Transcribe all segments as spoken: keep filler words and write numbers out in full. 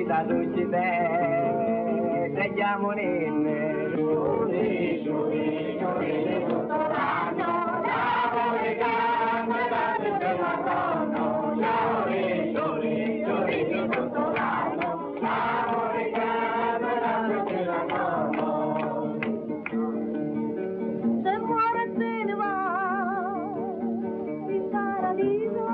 vita tu ci sei, preghiamo nelle giuri, giuri, giuri, tutto l'anno, l'amore cambia tutto l'anno, giuri, giuri, giuri, tutto l'anno, l'amore cambia tutto l'anno. Se muore se ne va in paradiso,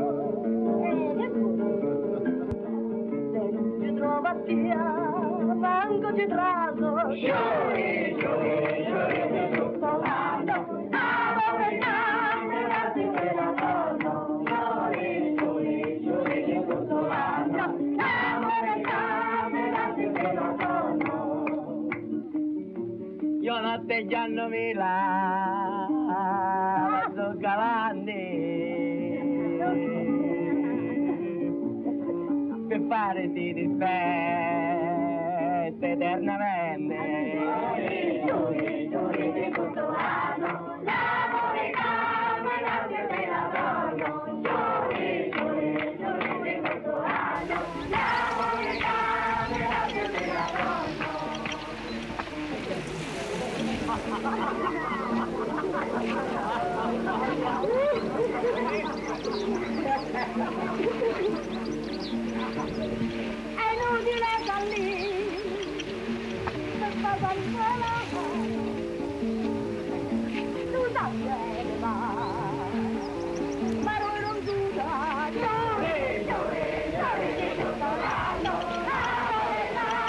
trova via, manco ci traso, giuri, giuri, giuri, tutto l'anno, amore cambia tutto l'anno, giuri, giuri, giuri, tutto l'anno, amore cambia tutto l'anno. Io notte gianno mi la, verso per fare ti rispetto eternamente. Giuri, giuri di tutto l'anno, l'amore cambia tutto l'anno, giuri, giuri, giuri di tutto l'anno, l'amore cambia tutto l'anno. È inutile da lì, questa zanzara, tu sai bene ma, ma lui non giuda, giuri, giuri, giuri di tutto l'anno, l'amore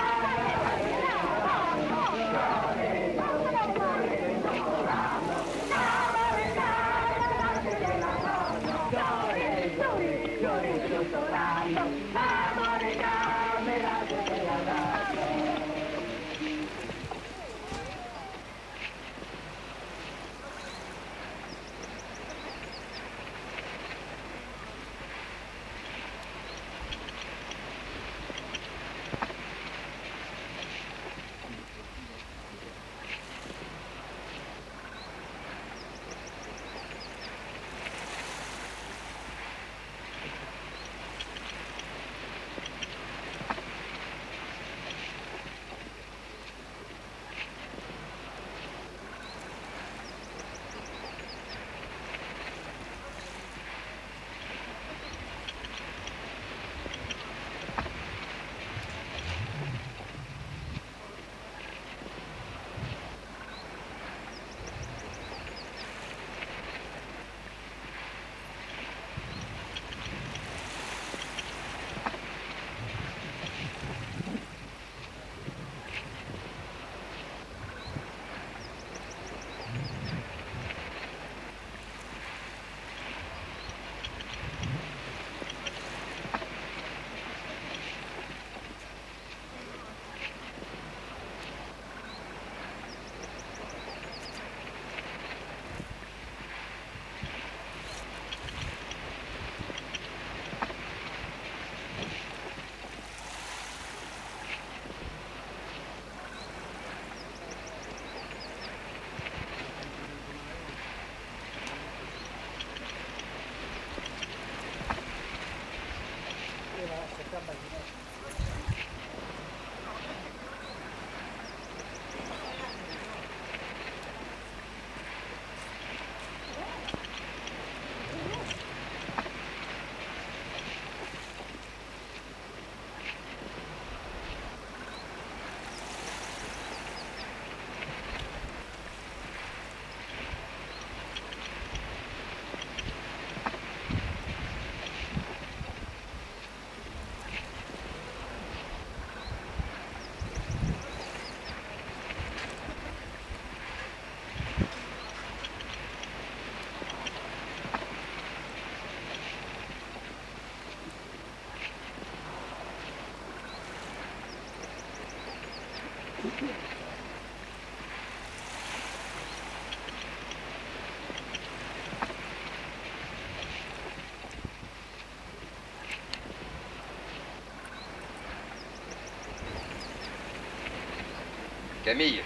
Camille.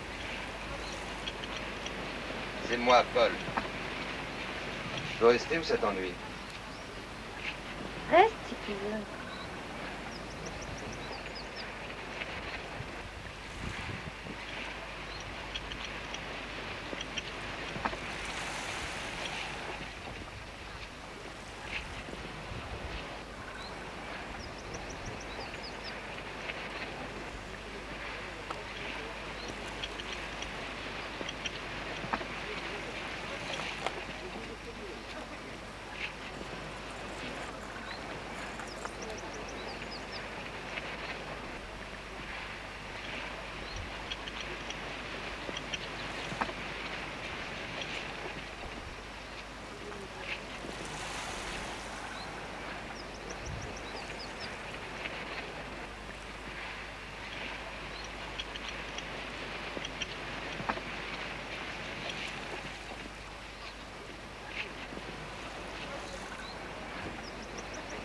C'est moi, Paul. Tu veux rester ou ça t'ennuie? Reste si tu veux.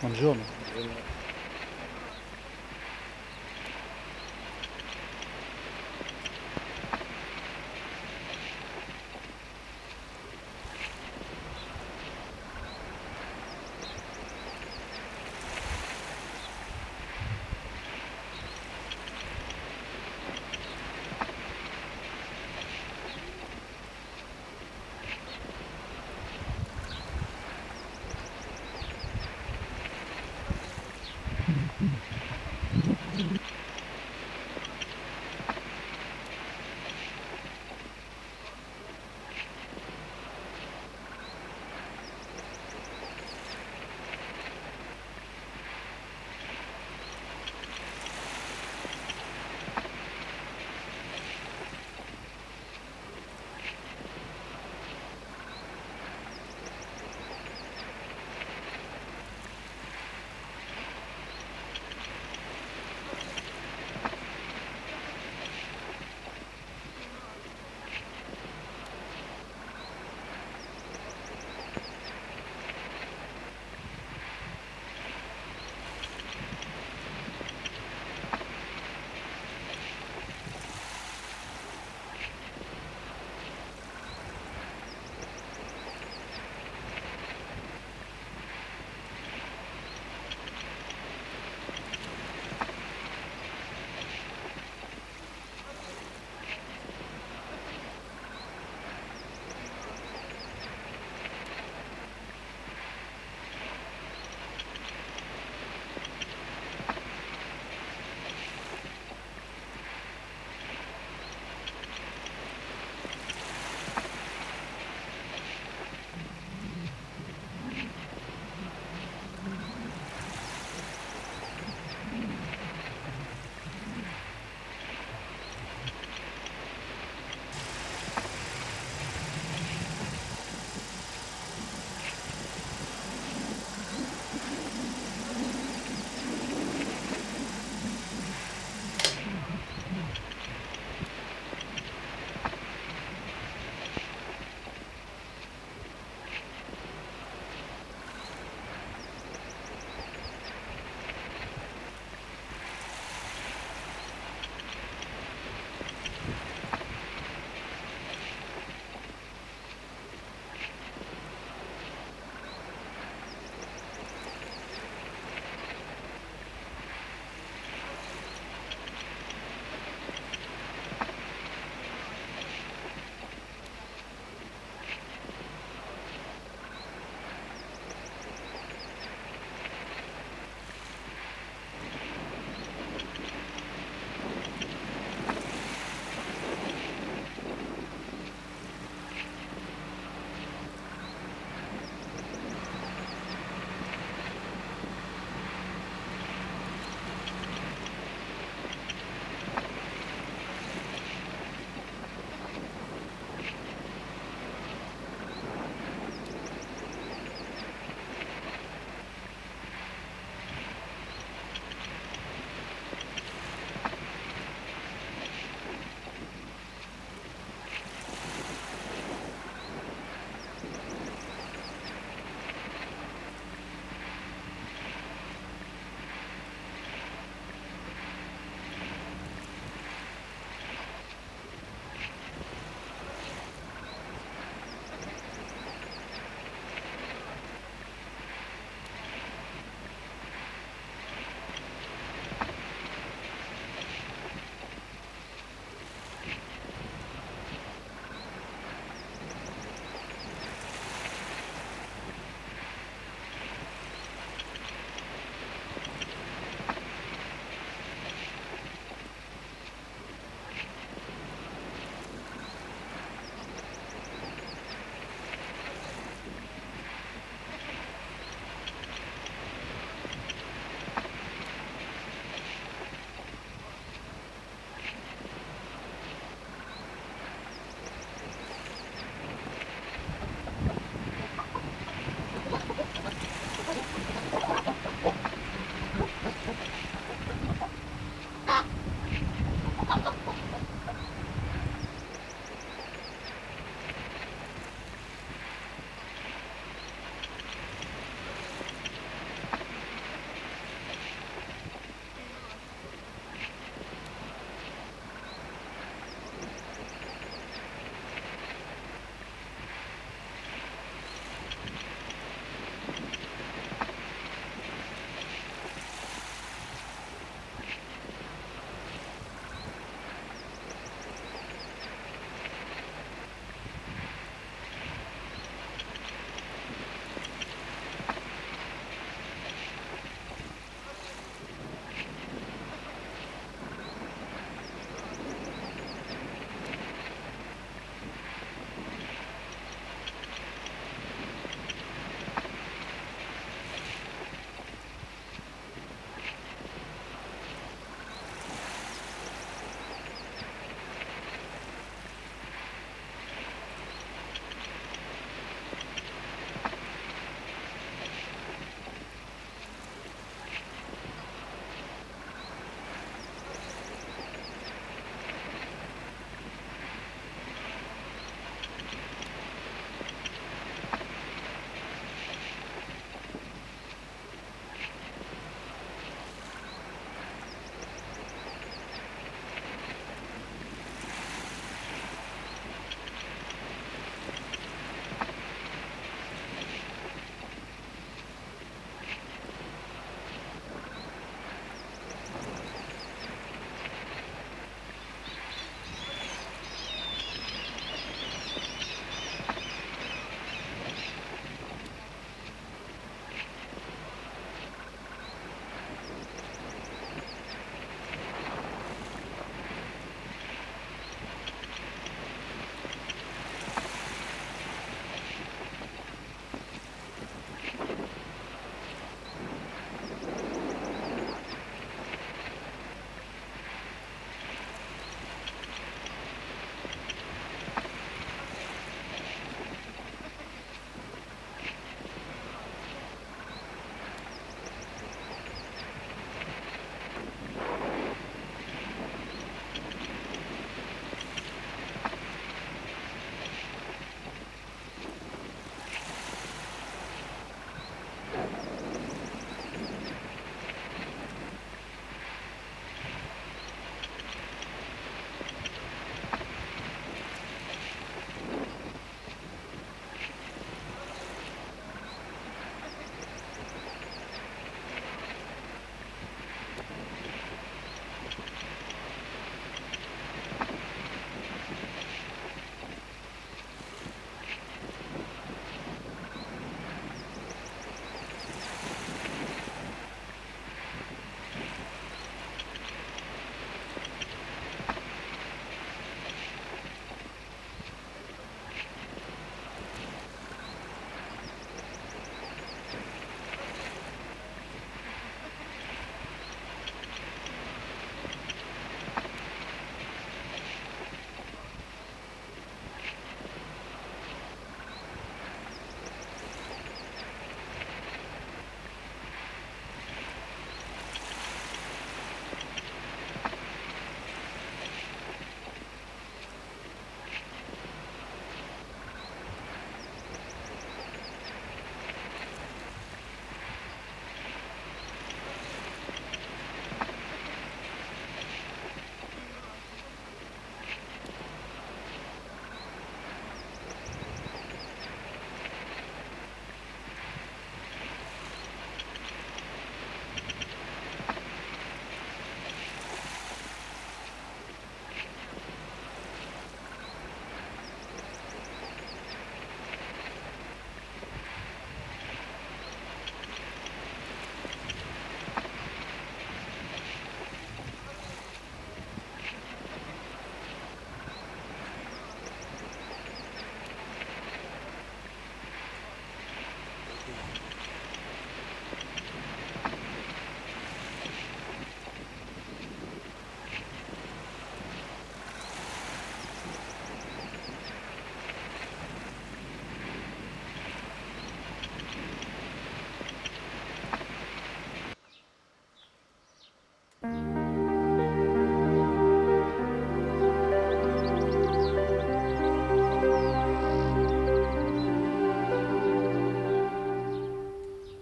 Buongiorno.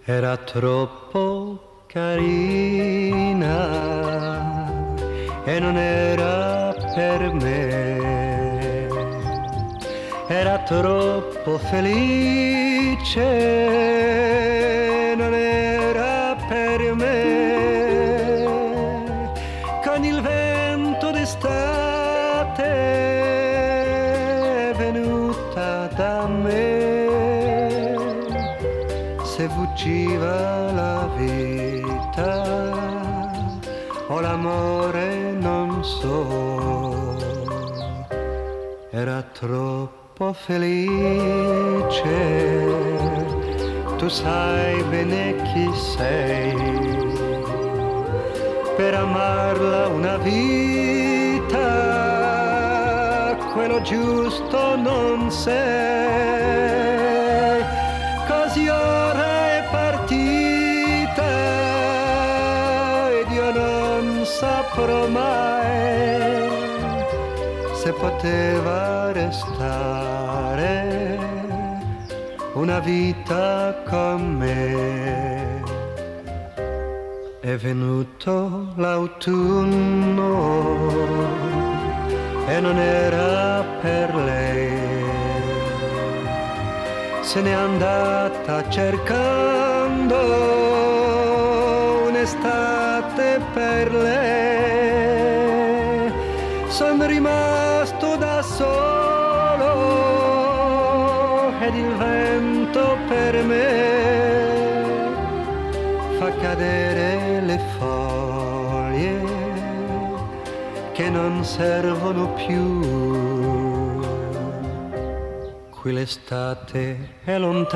Era troppo carina e non era per me, era troppo felice, non era per me, con il vento d'estate è venuta da me. Se fuggiva la vita o l'amore non so, era troppo felice, tu sai bene chi sei, per amarla una vita, quello giusto non sei, così ora è partita ed io non saprò mai se poteva restare una vita con me. È venuto l'autunno e non era per lei, se n'è andata cercando un'estate per lei. Son rimasto da solo ed il vento per me fa cadere le foglie che non servono più. Qui l'estate è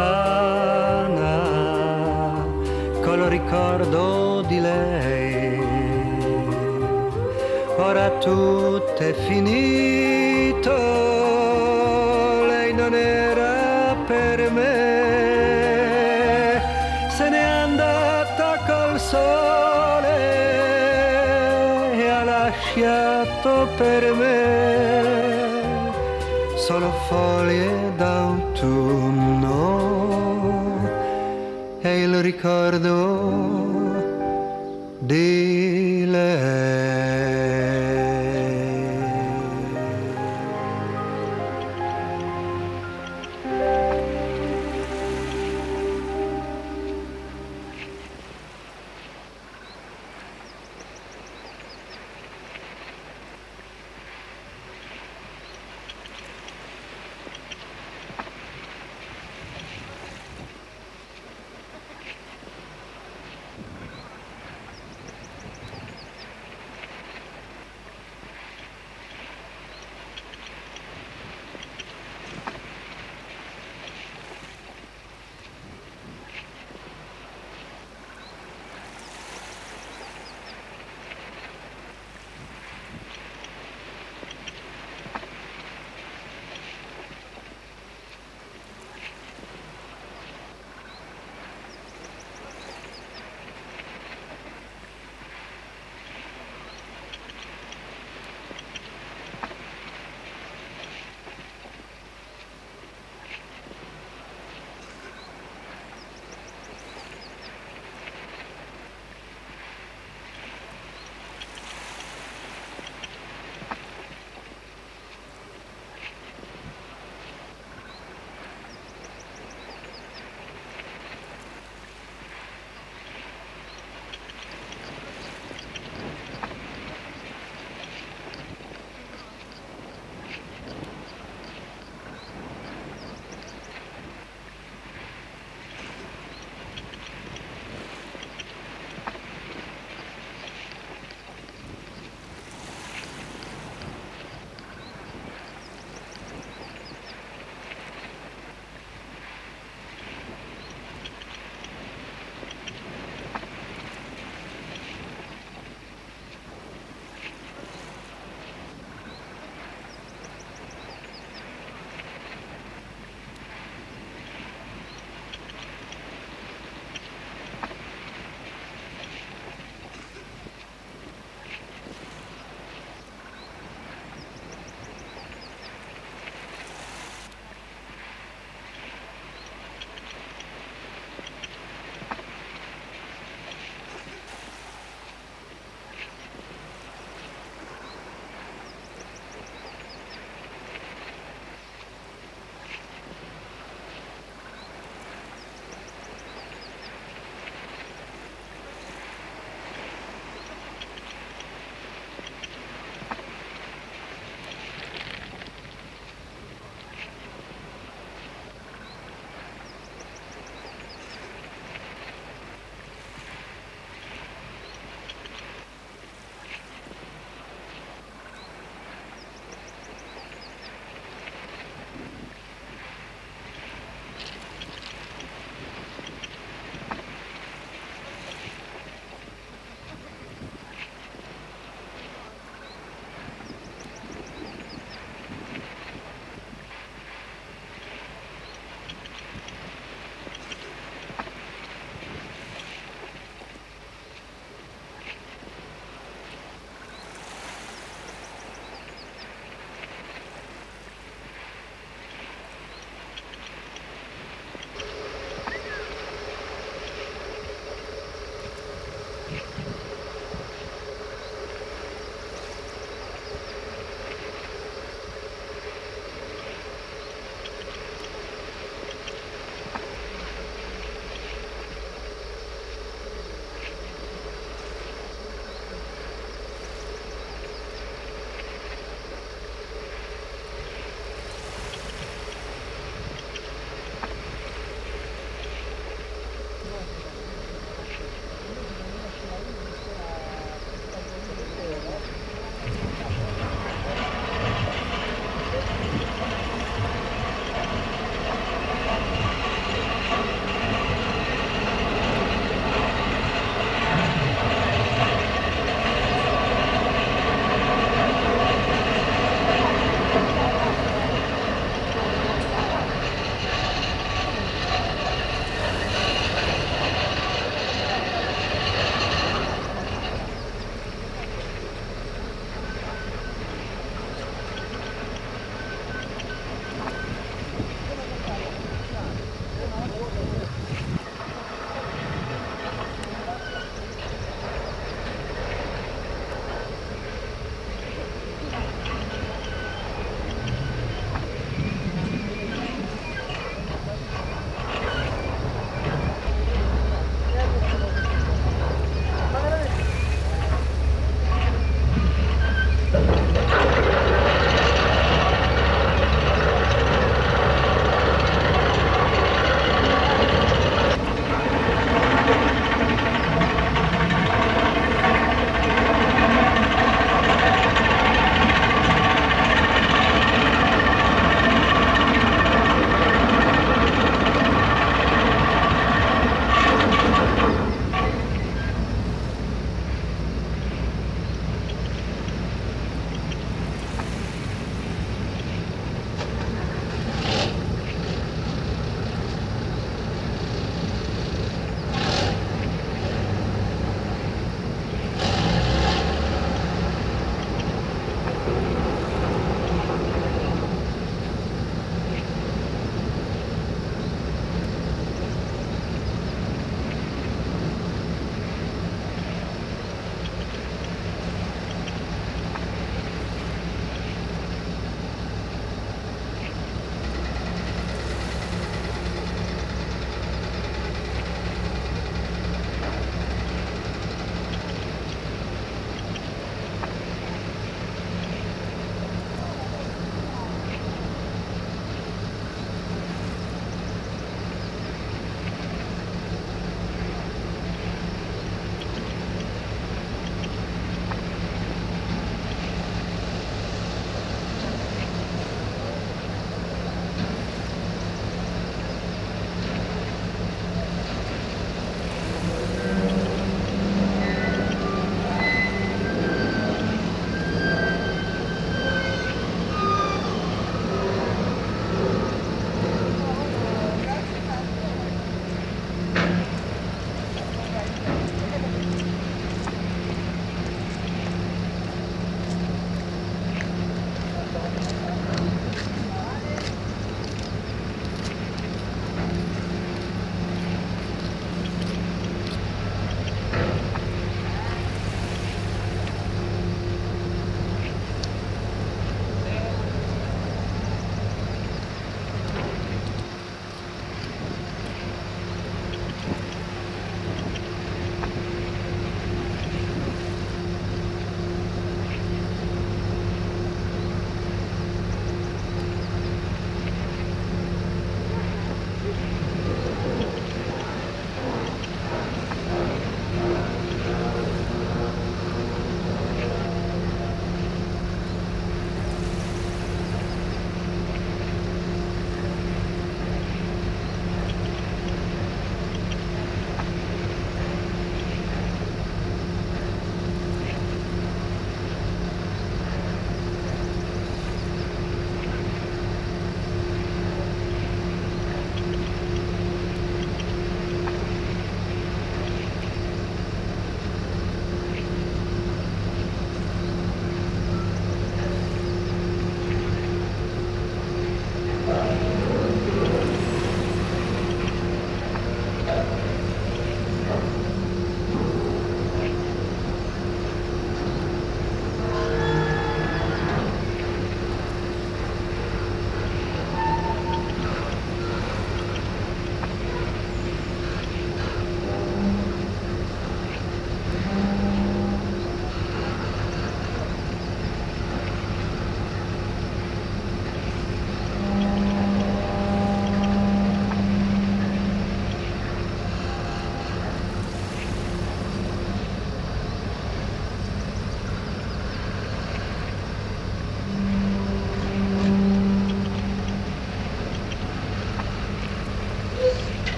lontana col ricordo di lei, ora tutto è finito, lei non era per me, se n'è andata col sole e ha lasciato per me solo foglie d'autunno e il ricordo di lei.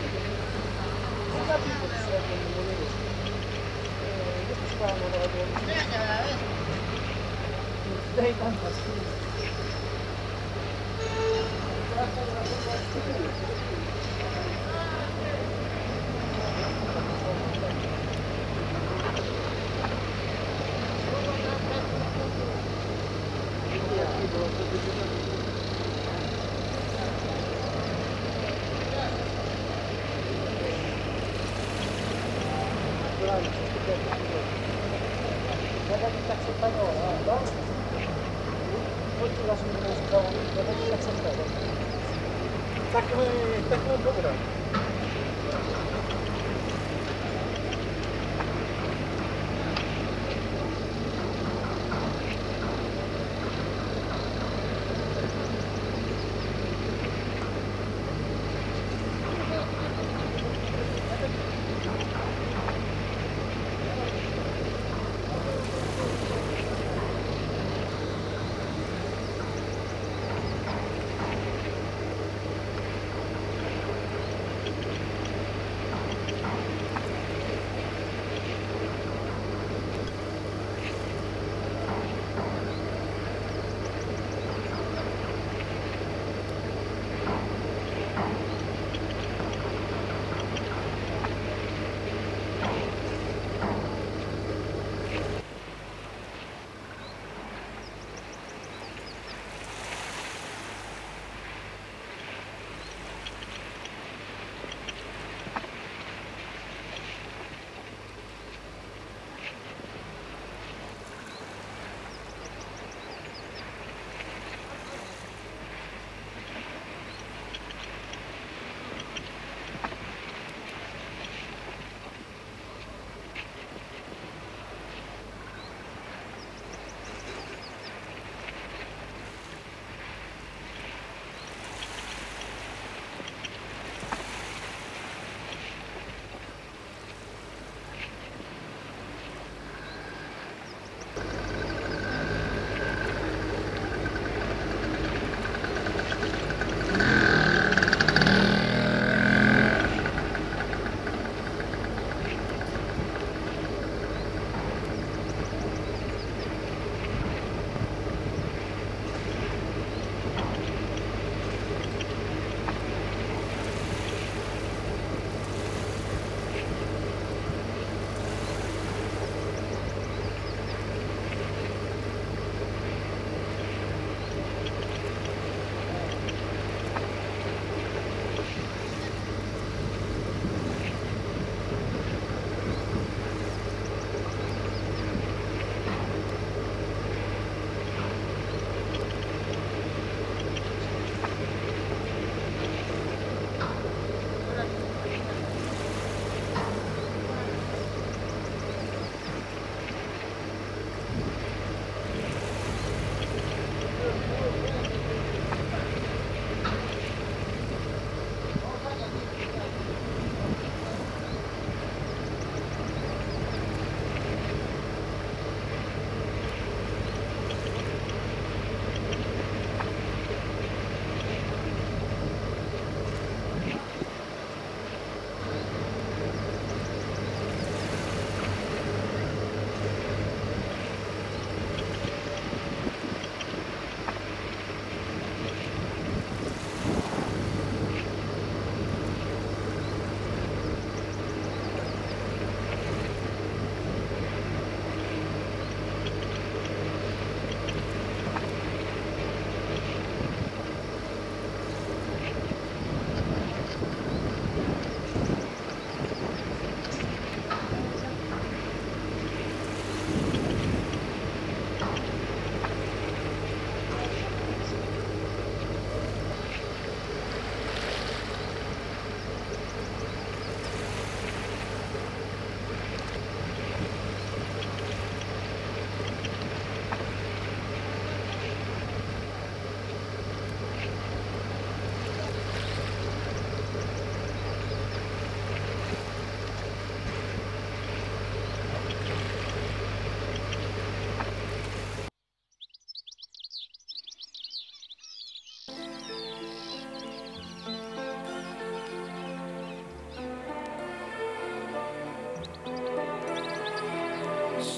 Takhle, takhle dobré.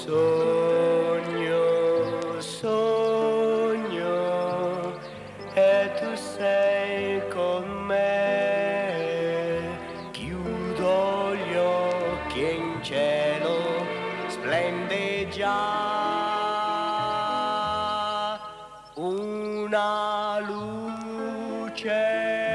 Sogno, sogno, e tu sei con me. Chiudo gli occhi e in cielo splende già una luce.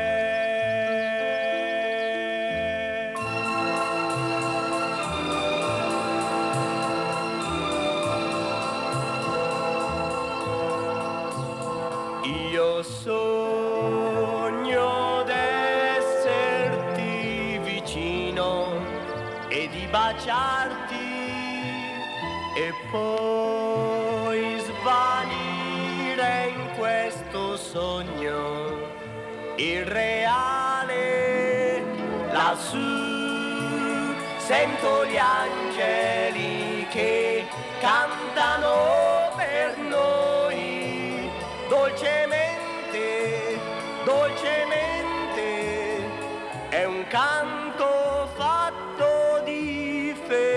Io sogno d'esserti vicino e di baciarti e poi svanire in questo sogno irreale. Lassù sento gli angeli che cantano per noi dolcemente, dolcemente. È un canto fatto di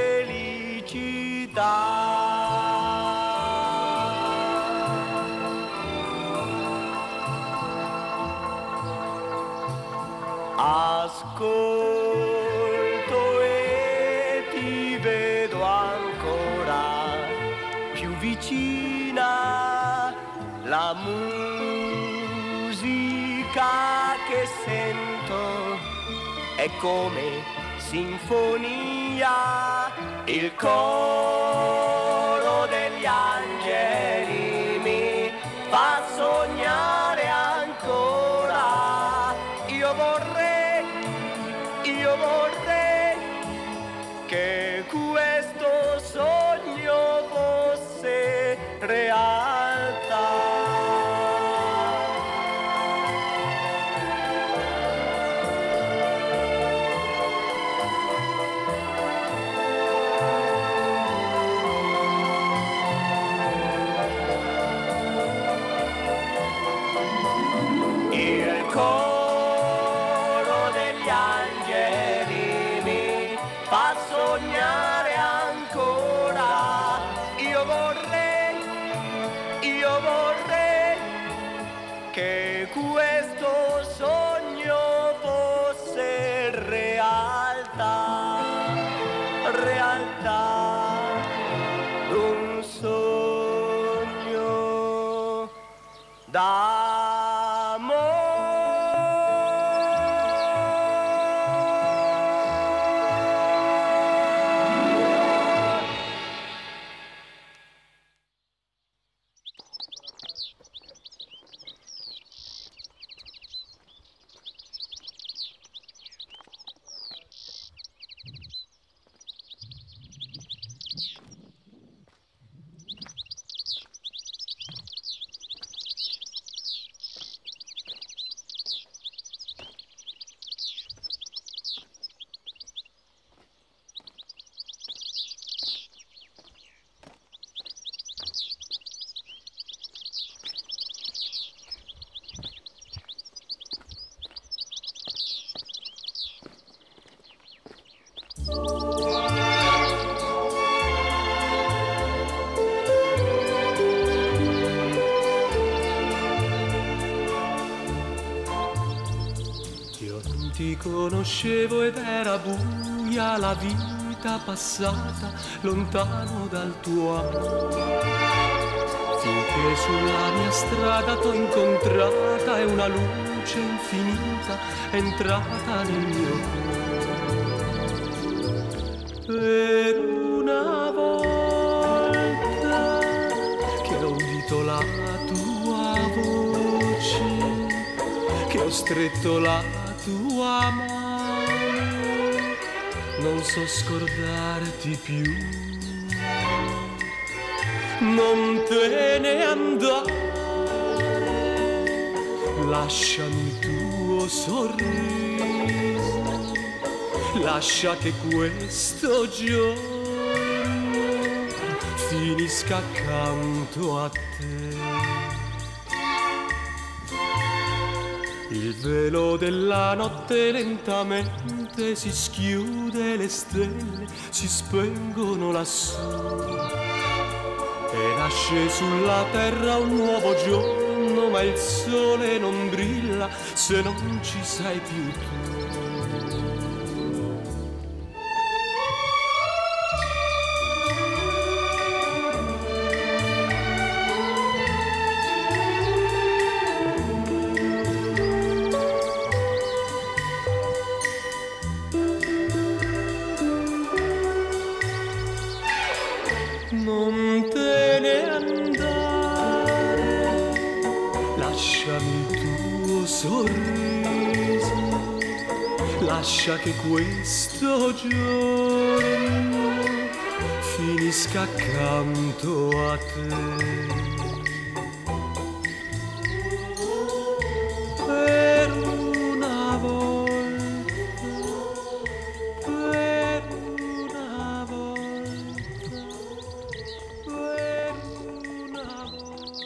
felicità. Ascolto e ti vedo ancora più vicina, la musica che sento è come sinfonia, il coro degli angeli mi fa sognare ancora. Io vorrei, io vorrei che questo sogno fosse realtà. Il coro degli angeli mi fa sognare ancora. Io vorrei, io vorrei che questo sogno fosse realtà, realtà, un sogno d'amore. Io non ti conoscevo ed era buia la vita passata lontano dal tuo amore. Finché sulla mia strada t'ho incontrata e una luce infinita è entrata nel mio cuore. Per una volta che ho udito la tua voce, che ho stretto la tua mano, non so scordarti più. Non te ne andare, lasciami il tuo sorriso, lascia che questo giorno finisca accanto a te. Il velo della notte lentamente si schiude, le stelle si spengono lassù e nasce sulla terra un nuovo giorno, ma il sole non brilla se non ci sei più tu. Non te ne andare, lasciami il tuo sorriso, lascia che questo giorno finisca accanto a te. Per una volta, per una volta, per una volta.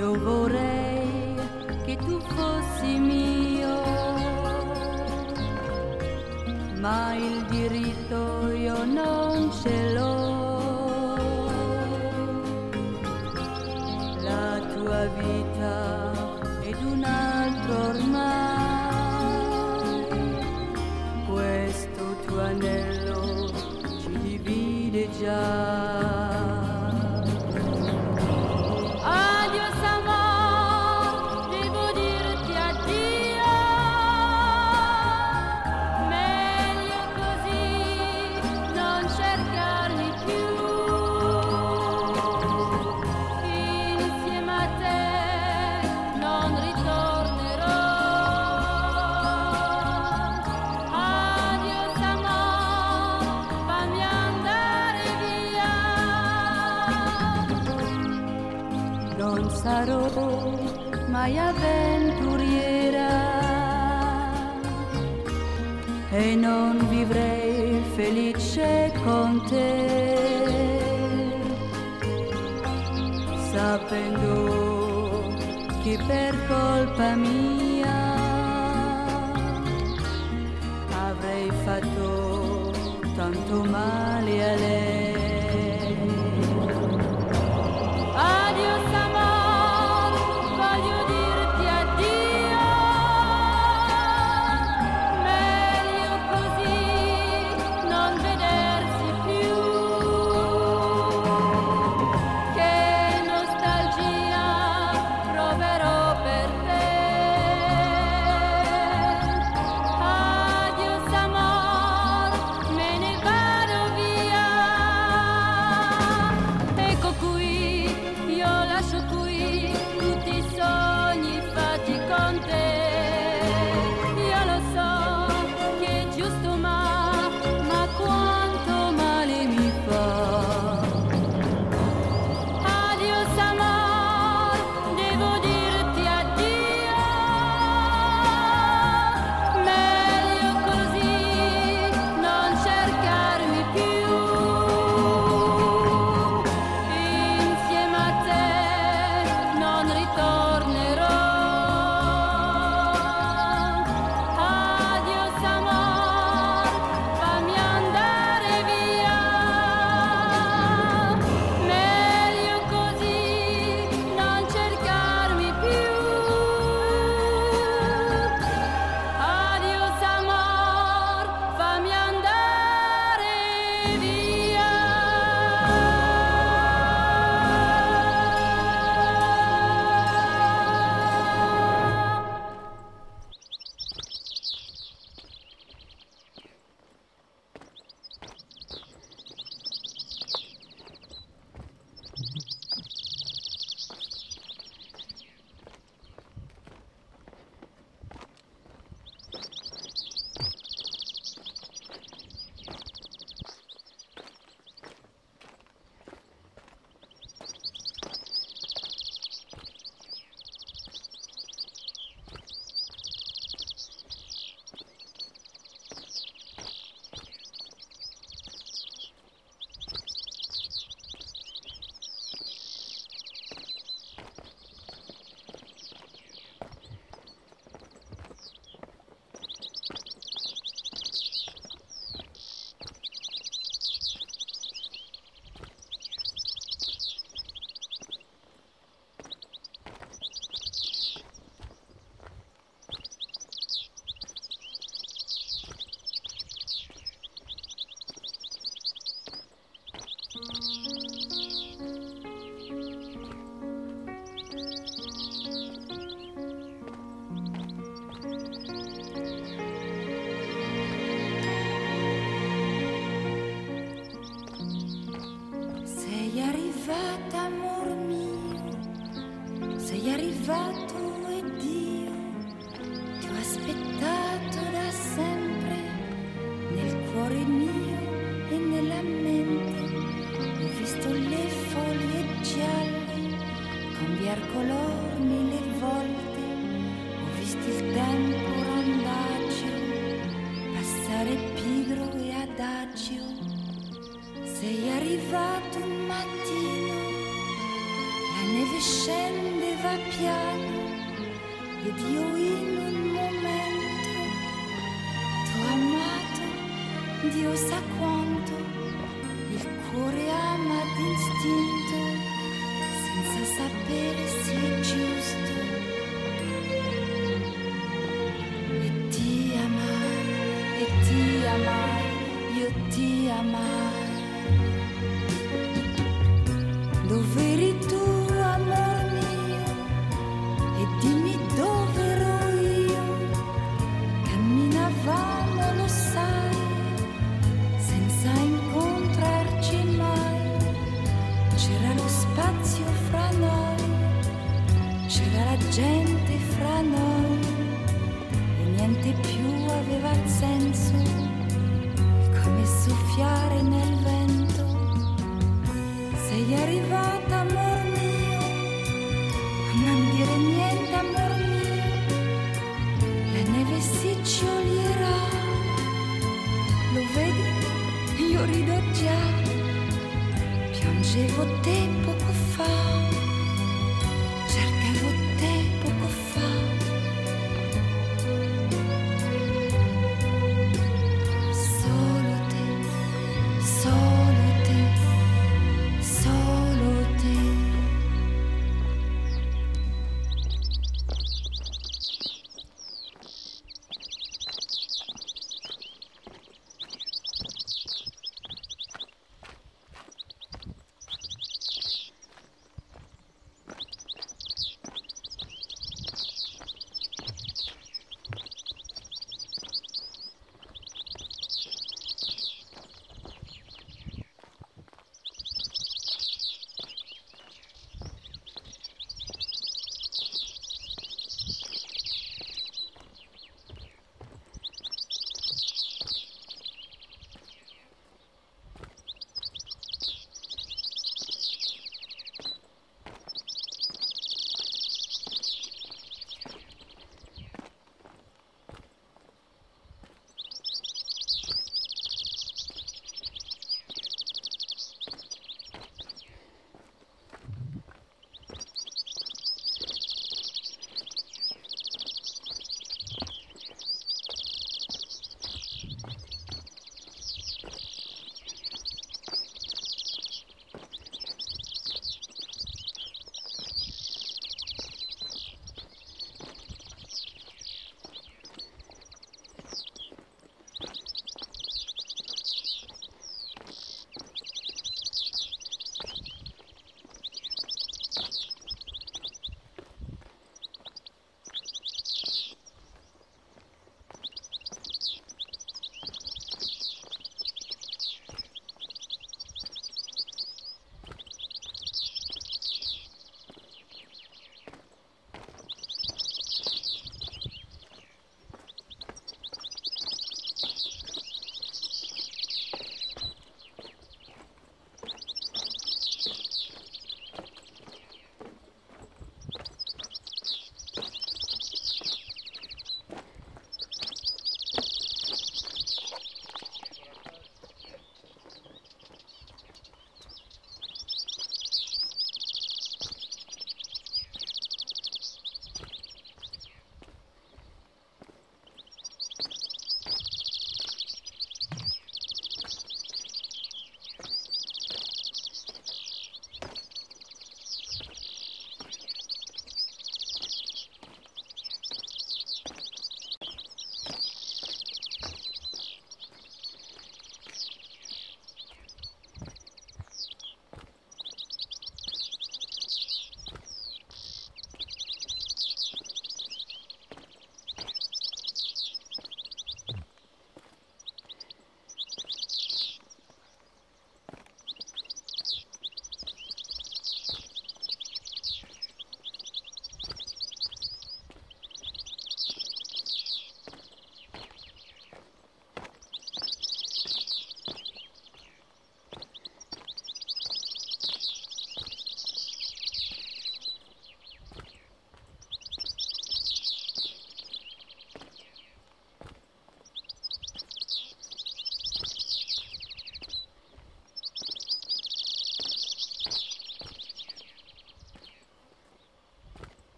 Io vorrei che tu fossi mio, ma il diritto io non ce l'ho. La tua vita ed un altro ormai, questo tuo anello ci divide già. Sarò mai avventuriera e non vivrei felice con te, sapendo che per colpa mia avrei fatto tanto male a lei. Adios amor, voglio dirti addio, meglio così non vedersi più. Che nostalgia proverò per te. Adios amor, me ne vado via. Ecco qui, io lascio qui tutti i sogni fatti con te. Io lo so che è giusto, ma, ma quanto male mi fa. Adios amor, devo dirti addio, meglio così non cercarmi più. Insieme a te non ritornerò. Adios amor, fammi andare via. Meglio così non cercarmi più. Adios amor, fammi andare via. Sei arrivata, amor mio, sei arrivato ed io ti ho aspettato da sempre nel cuore mio e nella mente. Ho visto le foglie gialle cambiar color mille volte, ho visto il tempo randagio passare pigro e adagio. Sei arrivato un mattino, la neve scende andava piano ed io in un momento t'ho amato, Dio sa quanto, il cuore ama d'istinto senza sapere se è giusto. E ti amai, e ti amai, io ti amai. Dove eri tu, amor mio? E dimmi dove ero io? Camminavamo, lo sai, senza incontrarci mai. C'era lo spazio fra noi, c'era la gente fra noi, e niente più aveva senso, come soffiare nel vento. Sei arrivata, amor mio, non dire niente, amor mio, la neve si scioglierà, lo vedi, io rido già, piangevo te poco fa, cercavo te poco fa. Solo te, solo te, solo te.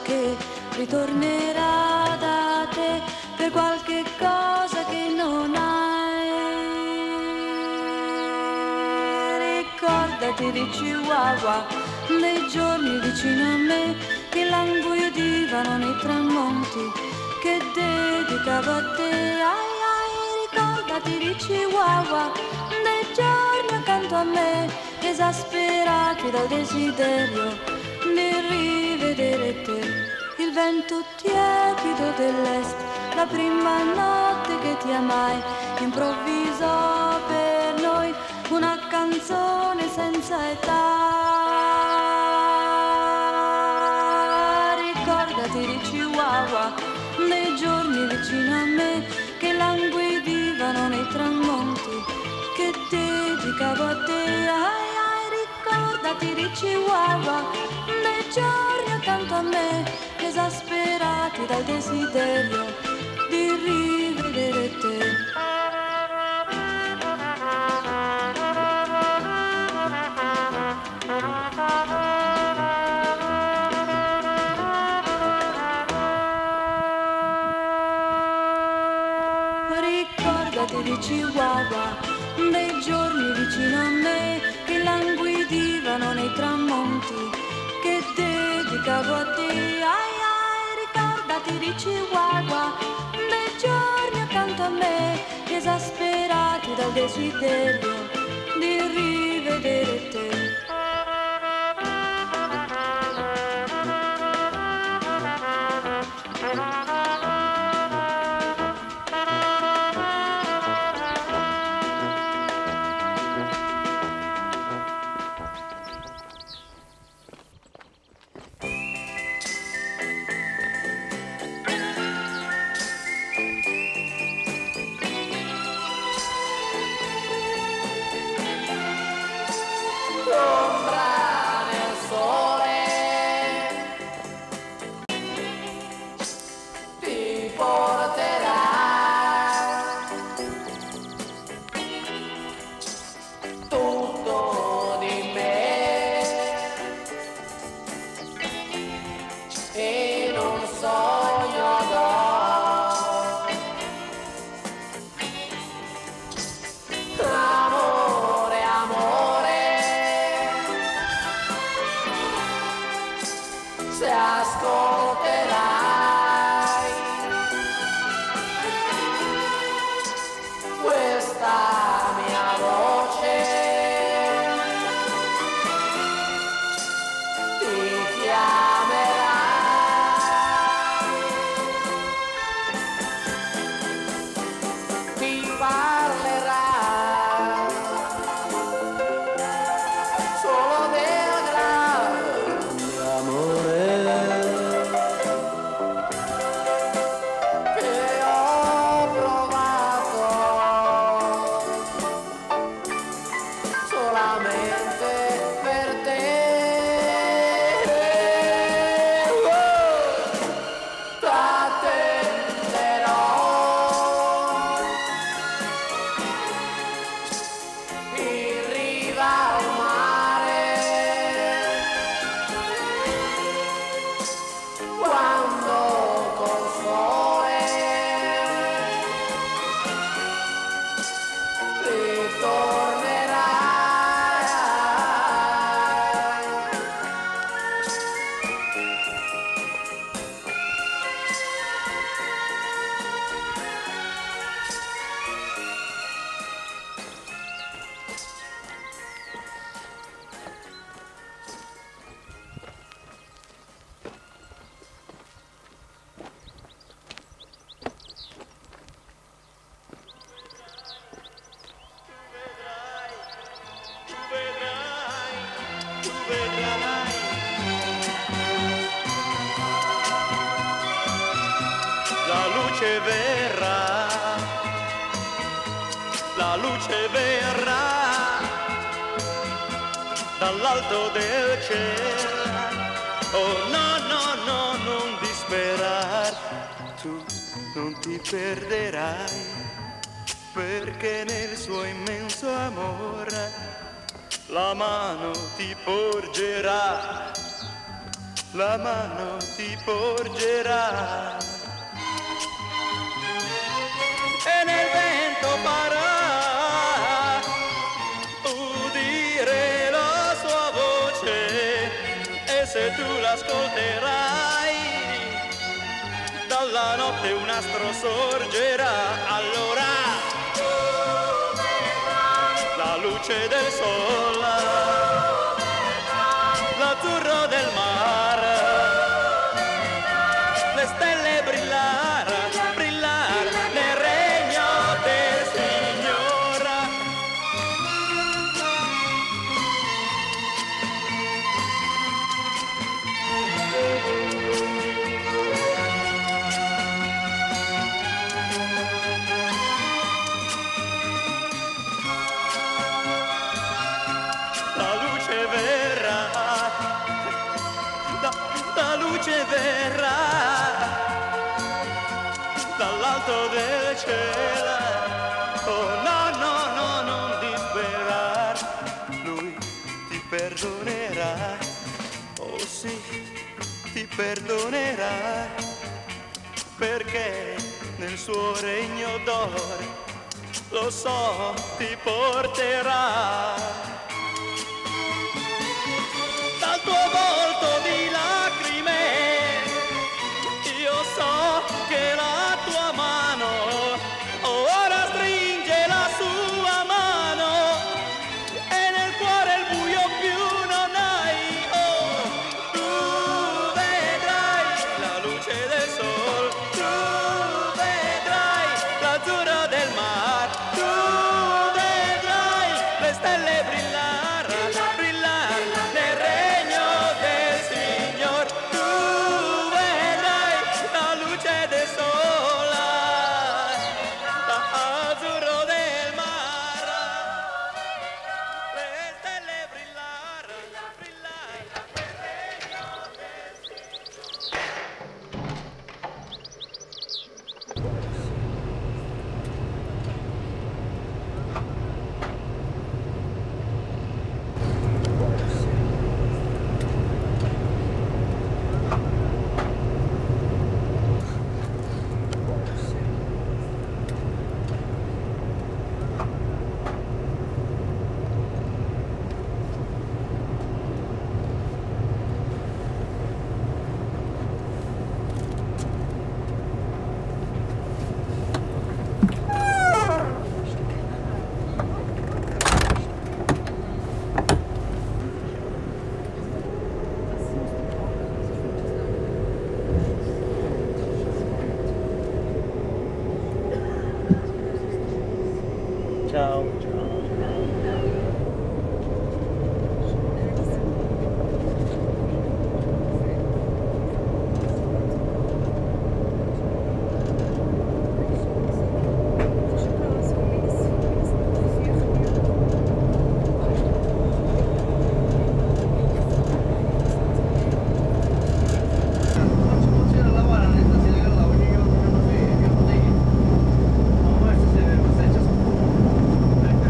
che ritornerà da te per qualche cosa che non hai. Ricordati di Chihuahua, dei giorni vicino a me che languidivano nei tramonti che dedicavo a te. Ai ai, ricordati di Chihuahua, dei giorni accanto a me esasperati dal desiderio di rivedere te. Il vento tiepido dell'est, la prima notte che ti amai, improvvisò per noi una canzone senza età. Ricordati di Chihuahua, dei giorni vicino a me che languidivano nei tramonti che dedicavo a te. Ai ai, ricordati di Chihuahua, dei giorni accanto a me esasperati dal desiderio di rivedere te. Ricordati di Chihuahua, dei giorni vicino a me che languidivano nei tramonti che dedicavo a te. Ai ai, ricordati di Chihuahua, dei giorni accanto a me esasperati dal desiderio di rivedere te. luce verrà, la luce verrà dall'alto del cielo. Oh no, no, no, non disperar, tu non ti perderai, perché nel suo immenso amore la mano ti porgerà. la mano ti porgerà e nel vento farà udire la sua voce e se tu l'ascolterai dalla notte un astro sorgerà, allora la luce del sole, l'azzurro del mare, le stelle brillare, brillare nel regno del Signore. La luce verrà, la, la luce verrà dall'alto del cielo. Oh no, no, no, non disperar, lui ti perdonerà. Oh sì, ti perdonerà, perché nel suo regno d'oro, lo so, ti porterà. Dal tuo volto di lacrime io so che la tua mano ora stringe la sua mano e nel cuore il buio più non hai. Oh, tu vedrai la luce del sol, tu vedrai l'azzurro del mar, tu vedrai le stelle brillare, brillare nel regno del Signor, tu vedrai la luce del sole, l'azzurro del mare, le stelle brillare, brillare nel regno del Ciao. Ciao.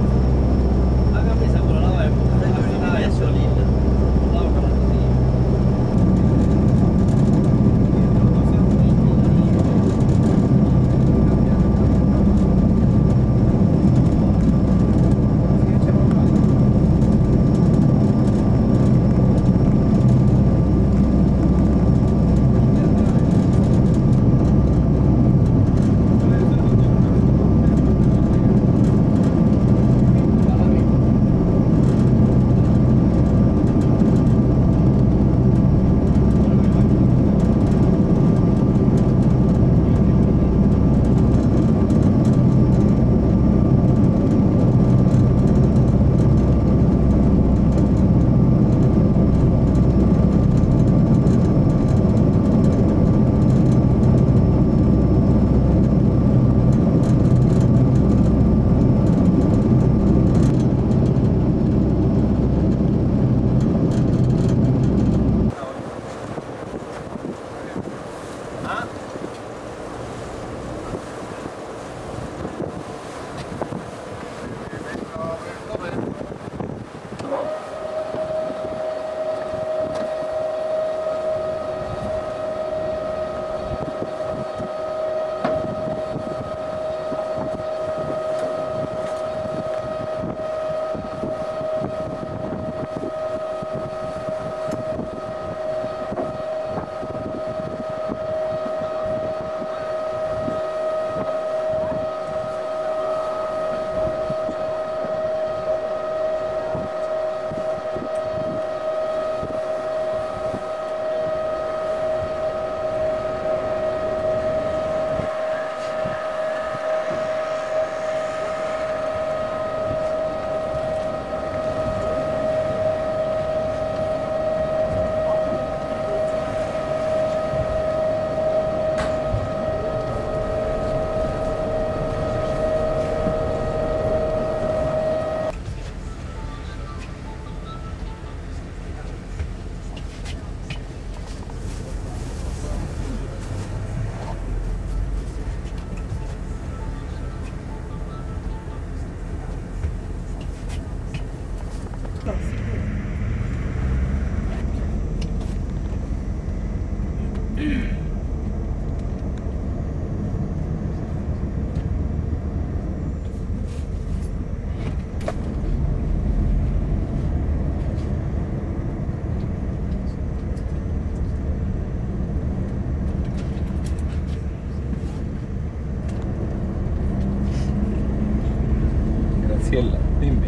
sì, è là, dimmi.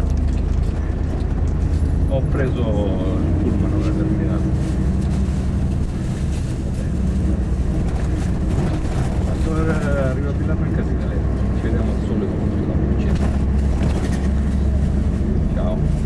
Ho preso il pullman ora terminato. Quando arriva a Milano in casina lei, ci vediamo al sole con la vicenda. Ciao.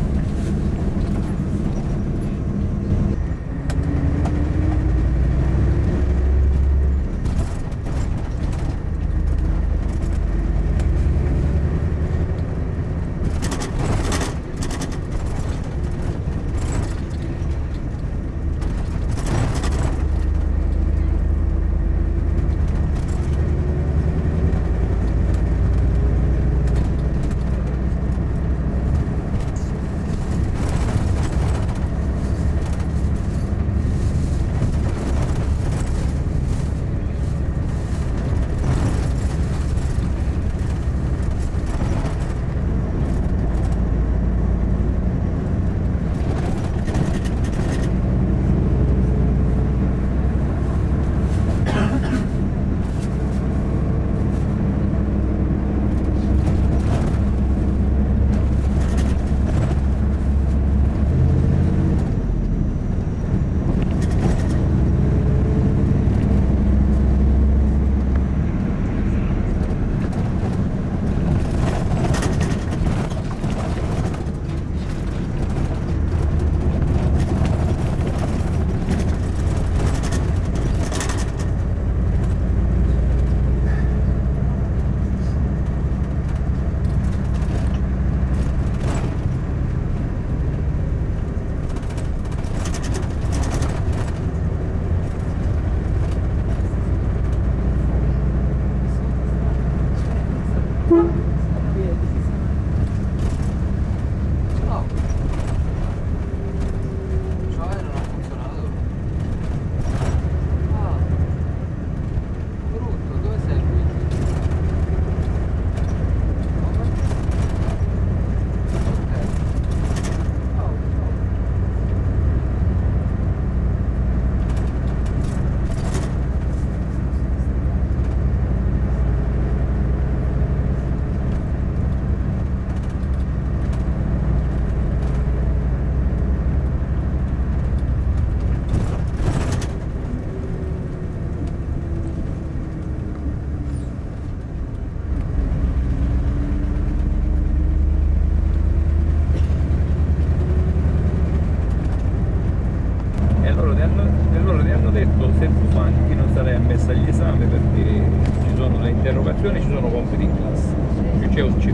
Ci sono compiti in classe, più c'è un chip.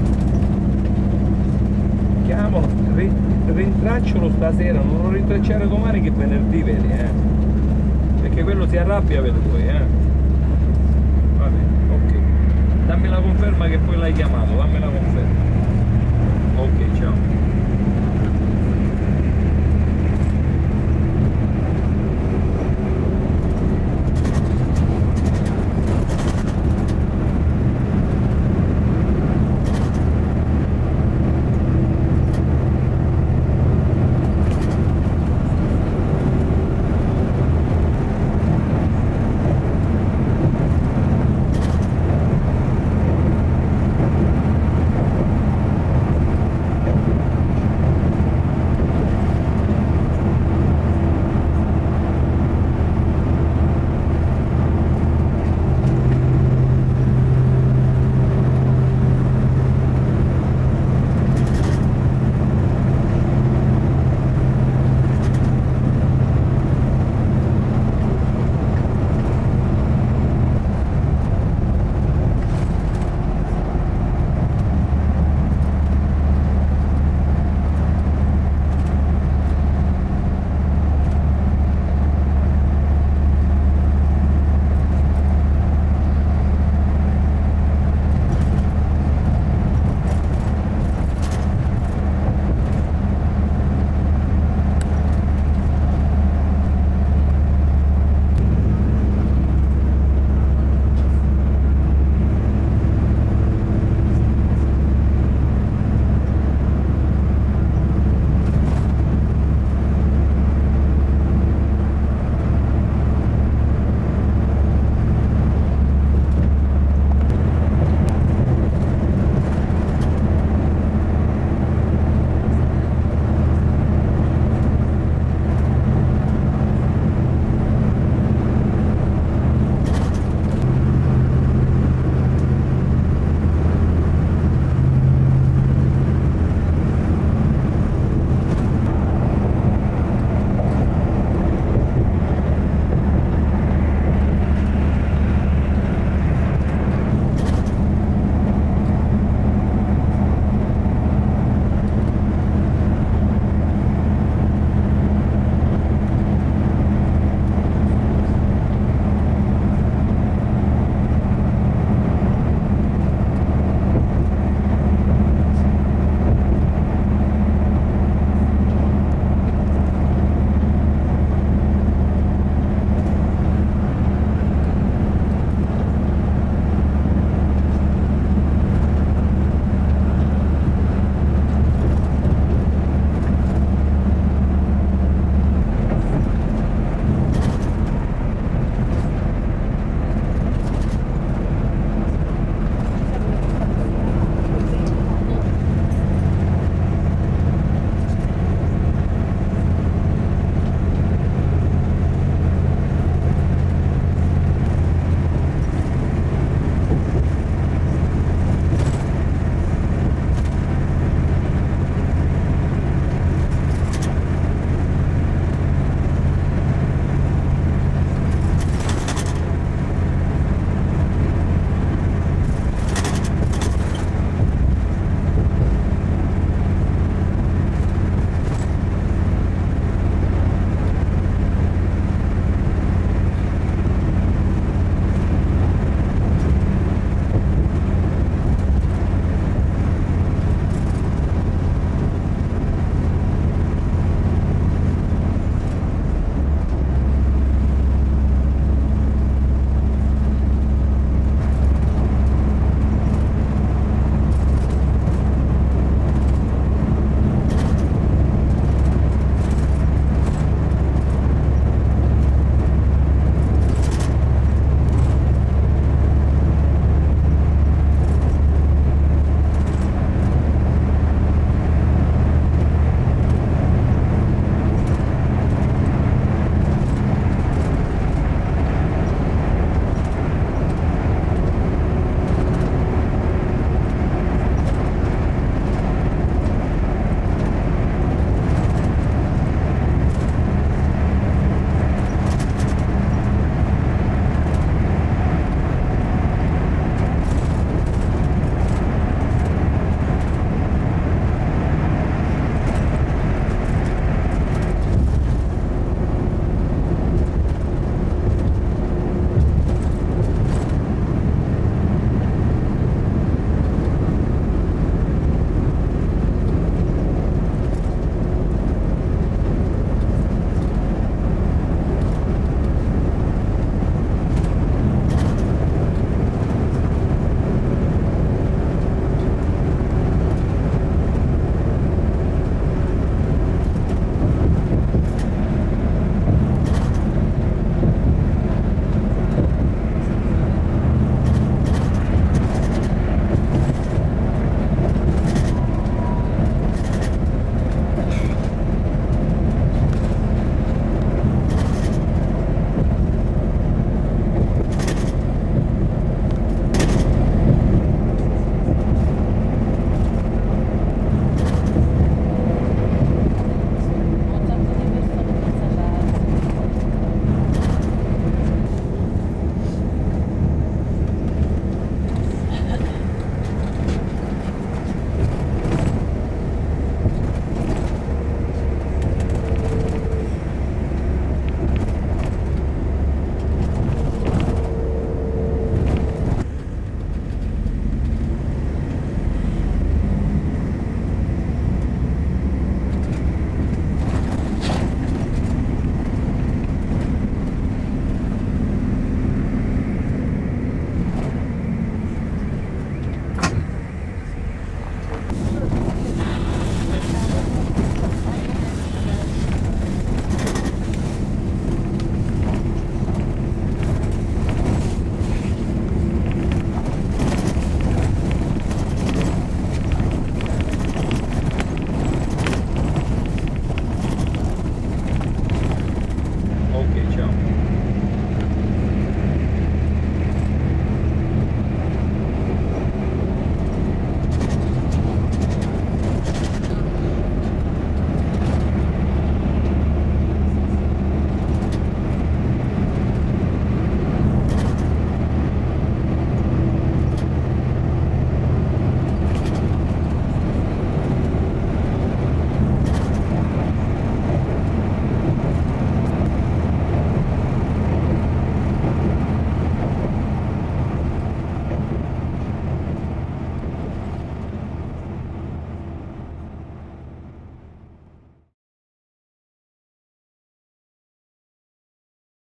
Chiamalo, rintraccialo stasera, non lo rintracciare domani che venerdì vedi, eh? Perché quello si arrabbia per voi, eh? Va bene, ok. Dammi la conferma che poi l'hai chiamato, dammi la conferma. Ok, ciao.